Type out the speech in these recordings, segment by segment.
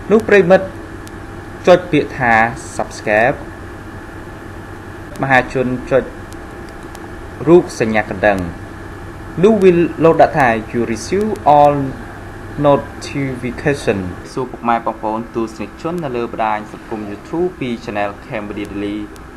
នោះប្រិមិត្តចុចពាក្យថា subscribe មហាជនចុចរូបសញ្ញាកណ្ដឹង នោះវាលោតដាក់ថា you receive all notification សួរពុកម៉ែបងប្អូនទស្សនិកជននៅលើបណ្ដាញសង្គម YouTube ពី Channel Cambodia Daily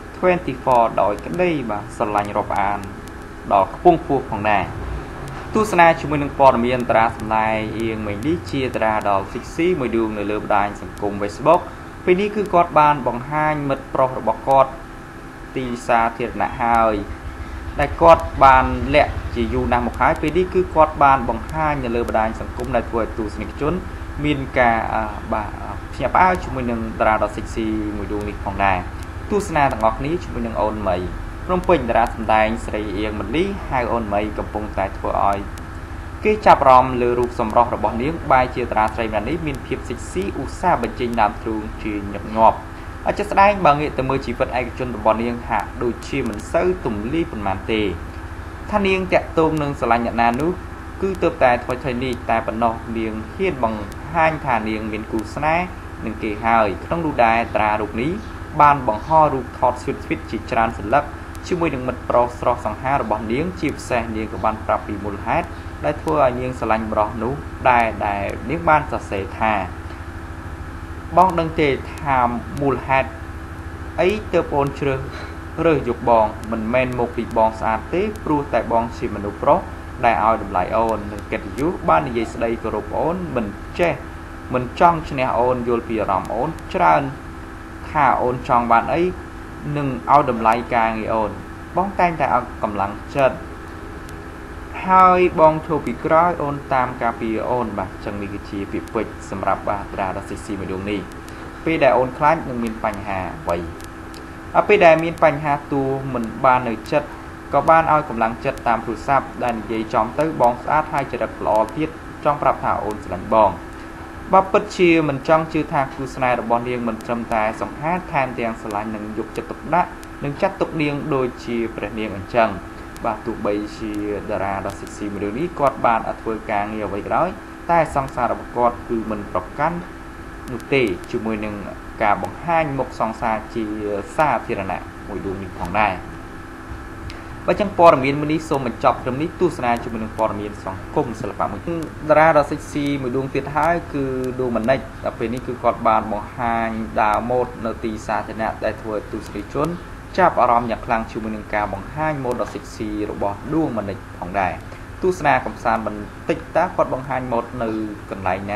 24 ដោយក្តីបាទស្រឡាញ់រាប់អានដល់ខ្ពង់ខ្ពស់ផងដែរទស្សនាជាមួយនឹងព័ត៌មានតារាសម្ដែងអៀងមេងនេះជាតារាដល់ Sixy មួយដួងនៅលើបណ្ដាញសង្គម Facebook ពេលនេះគឺគាត់បានបង្ហាញមិត្តប្រុសរបស់គាត់ទីសាធារណៈហើយដែលគាត់បានលាក់ជាយូរណាស់មកហើយពេលនេះគឺគាត់បានបង្ហាញនៅលើបណ្ដាញសង្គមដែលធ្វើឲ្យទស្សនិកជនមានការភ្ញាក់ផ្អើលជាមួយនឹងតារាដ៏ Sexy មួយដួងនេះផងដែរទស្សនាទាំងអស់គ្នាជាមួយនឹងអូនមីព្រមពេញតារាសម្ដែងស្រីអៀងមលីហៅអូនមីកំពុងតែធ្វើឲ្យគេចាប់អារម្មណ៍លើរូបសម្រស់របស់នាងបែរជាតារាស្រីម្នាក់នេះមានភាព Sexy ឧស្សាហ៍បញ្ចេញដើមទ្រូងជាញឹកញាប់អជាស្ដែងបើងាកទៅមើលជីវិតឯកជនរបស់នាងហាក់ដូចជាមិនសូវទំលាយប៉ុន្មានទេថានាងតាក់ទងនឹងស្រឡាញ់អ្នកណានោះគឺទើបតែធ្វើથઈនេះតែប៉ុណ្ណោះនាងហ៊ានបង្ហាញថានាងមានគូស្នេហ៍នឹងគេហើយក្នុងនោះដែរតារារូបនេះបានបង្ហោះរូបថត sweet ជាច្រើនសន្លឹកជាមួយនឹងមិត្តប្រុសស្រស់សង្ហារបស់នាងជាពិសេសនាងក៏បានប្រាប់ពីមូលហេតុដែលធ្វើឲ្យនាងស្រឡាញ់បរិសនោះដែលនាងបានសរសេរថាបងដឹងទេថាមូលហេតុអីទើបអូនជ្រើសរើសយកបងមិនមែនមកពីបងស្អាតទេព្រោះតែបងជាមនុស្សប្រុសដែលឲ្យតម្លៃអូននិងកិត្តិយសបាននិយាយស្ដីគោរពអូនមិនចេះមិនចង់ឈ្នះអូនយល់ពីអារម្មណ៍អូនច្រើនថាអូនចង់បានអីនឹងឲ្យតម្លៃការងារអូនបងតែងតែឲ្យកម្លាំងចិត្តហើយបងធ្វើពីក្រោយអូនតាមការពីអូនបាទចឹងនេះគឺជាពាក្យពេចន៍សម្រាប់តារាដ៏ Sexy មួយដួងនេះពេលដែលអូនខ្លាចនឹងមានបញ្ហាអ្វីពេលដែលមានបញ្ហាទូមិនបាននៅចិត្តក៏បានឲ្យកម្លាំងចិត្តតាមទូរស័ព្ទដែលនិយាយចំទៅបងស្អាតហើយចរិតល្អទៀតចង់ប្រាប់ថាអូនស្រឡាញ់បងបើពិតជាមិនចង់ជឿថាគូស្នេហ៍របស់នាងមិនត្រឹមតែសង្ហាថែមទាំងស្រឡាញ់នឹងយកចិត្តទុកដាក់និងចាត់ទុកនាងដូចជាព្រះនាងអញ្ចឹងបាទទោះបីជាតារាដ៏ Sexy មួយនេះគាត់បានធ្វើការងារអ្វីក៏ដោយតែសង្សាររបស់គាត់គឺមិនប្រកាន់នោះទេជាមួយនឹងការបង្ហាញមុខសង្សារជាសាធារណៈមួយដួងនេះផងដែរបើចឹងព័ត៌មានមួយនេះសូមបញ្ចប់ត្រឹមនេះទស្សនាជាមួយនឹងព័ត៌មានសង្គមសិល្បៈមួយតារាដ៏ Sexy មួយដួងទៀតហើយគឺឌូម៉ានិចដល់ពេលនេះគឺគាត់បានបង្ហាញដើរម៉ូដនៅទីសាធារណៈដែលធ្វើឲ្យទស្សនិកជនចាប់អារម្មណ៍យ៉ាងខ្លាំងជាមួយនឹងការបង្ហាញម៉ូដដ៏ Sexy របស់ឌូម៉ានិចផងដែរទស្សនាកំសាន្តបន្តិចតើគាត់បង្ហាញម៉ូដនៅកន្លែងណា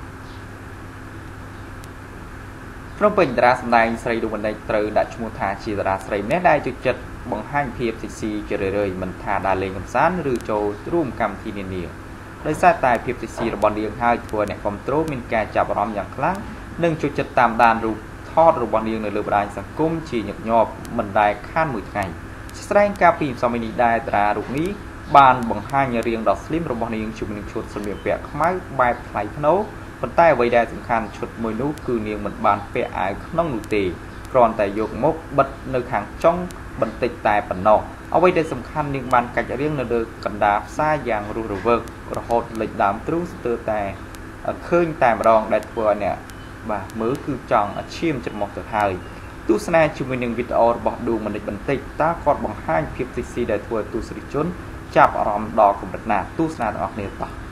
ព្រមពេញតារាសម្ដែងស្រីឌូម៉ានិចត្រូវដាក់ឈ្មោះថាជាតារាស្រីម្នាក់ដែលចូលចិត្តបង្ហាញភាព Sexy ជារឿយៗមិនថាដើរលេងកំសាន្តឬចូលរួមកម្មវិធីនានាដោយសារតែភាព Sexy របស់នាងហើយធ្វើអ្នកគ្រប់គ្រងមានការចាប់អារម្មណ៍យ៉ាងខ្លាំងនិងចូលចិត្តតាមដានរូបថតរបស់នាងនៅលើបណ្ដាញសង្គមជាញឹកញាប់មិនដែលខានមួយថ្ងៃស្ដែងការពីម្សិលមិញនេះដែរតារារូបនេះបានបង្ហាញរាងដ៏ស្លីមរបស់នាងជាមួយនឹងឈុតសម្លៀកបំពាក់ខ្មៅបែបថ្លៃថ្នូរប៉ុន្តែអ្វីដែលសំខាន់ឈុតមួយនោះគឺនាងមិនបានពាក់អាវក្នុងនោះទេគ្រាន់តែយកមកបិទនៅខាងចុងបន្តិចតែប៉ុណ្ណោះអ្វីដែលសំខាន់នាងបានកាច់រៀងនៅលើកណ្ដាលផ្សារយ៉ាងរស់រវើករហូតលេចដើមទ្រូងស្ទើរតែឃើញតែម្ដងដែលធ្វើឲ្យអ្នកបាទមើលគឺចង់ឈាមចិត្តមកទៅហើយទស្សនាជាមួយនឹងវីដេអូរបស់ឌូម៉ានិចបន្តិចតើគាត់បង្ហាញភាព Sexy ដែលធ្វើឲ្យទស្សនិកជនចាប់អារម្មណ៍ដល់កម្រិតណាទស្សនាទាំងអស់គ្នាតោះ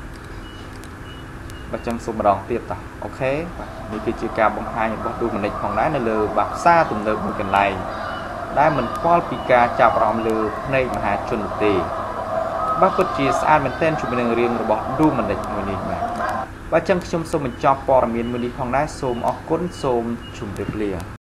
បើចឹងសូមម្ដងទៀតតោះអូខេនេះគឺជាការបង្ហាញរបស់ឌូម៉ានិចផងដែរនៅលើផ្សារទំនើបមួយកន្លែងដែលមិនខ្វល់ពីការចាប់អារម្មណ៍លើភ្នែកមហាជនទេបើពិតជាស្អាតមែនទែនជាមួយនឹងរាងរបស់ឌូម៉ានិចមួយនេះបាទបើចឹងខ្ញុំសូមបញ្ចប់ព័ត៌មានមួយនេះផងដែរសូមអរគុណសូមជម្រាបលា